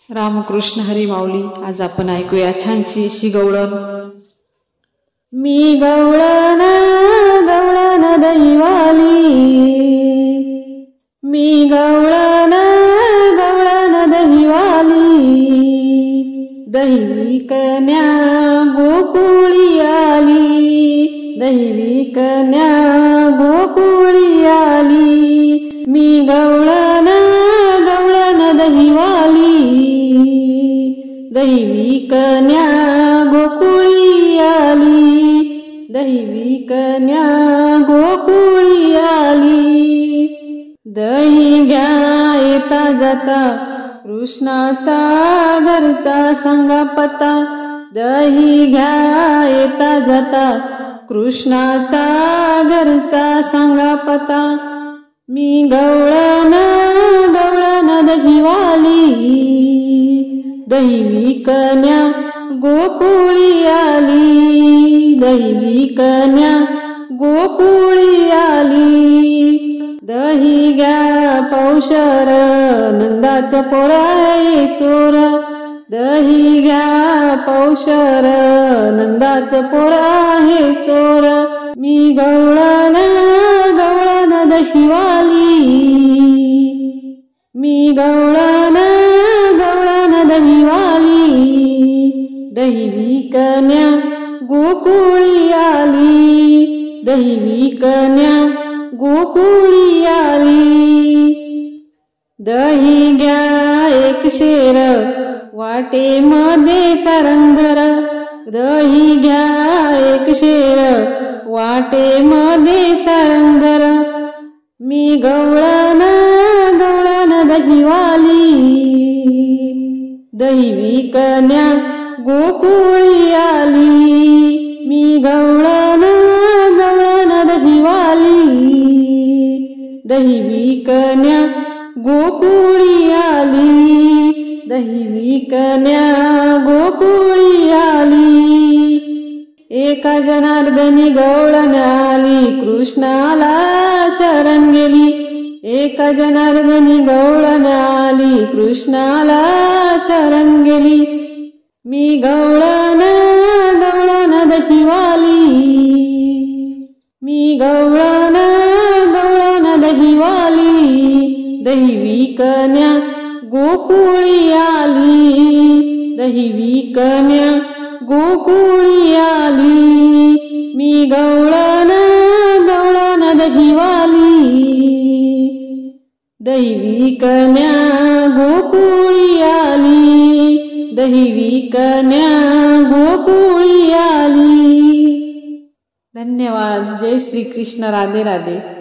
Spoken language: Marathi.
रामकृष्ण हरी माऊली. आज आपण ऐकूया छानशी अशी गवळण. मी गवळण गवळण दहीवाली, मी गवळण गवळण दहीवाली, दही विकन्या गोकुळी आली, दही विकन्या गोकुळी आली. मी गवळण गवळण दहीवाली, दही विकन्या गोकुळी आली, दही विकन्या गोकुळी आली. दही घ्या येता जाता कृष्णाचा घरचा सांगा पता, दही घ्या येता जाता कृष्णाचा घरचा सांगा पता. मी गवळण गवळण दहीवाली, दही विकन्या गोकुळी आली, दही विकन्या गोकुळी आली. दही घ्या पौशर नंदाचं पोर आहे चोर, दही घ्या पौशर नंदाचं पोर आहे चोर. मी गवळण गवळण दहीवाली, मी गवळण गवळण दहीवाली, दही विकन्या गोकुळी आली, दही विकन्या गोकुळी आली. दही घ्या एक शेर वाटेमध्ये सारंगधर, दही घ्या एक शेर वाटेमध्ये सारंगधर. मी गवळण गवळण दहीवाली, दही विकन्या गोकुळी आली. मी गवळण गवळण दहीवाली, दही विकन्या गोकुळी आली, दही विकन्या गोकुळी आली. एका जनार्दनी गवळण आली, कृष्णाला शरण गेली, एका जनार्दनी गवळण आली, कृष्णाला शरण गेली. मी गवळण गवळण दहीवाली, मी गवळण गवळण दहीवाली, दही विकन्या गोकुळी आली, दही विकन्या गोकुळी आली. मी गवळण गवळण दहीवाली, दही विकन्या गोकुळी आली, दही विकन्या गोकुळी आली. धन्यवाद. जय श्री कृष्ण. राधे राधे.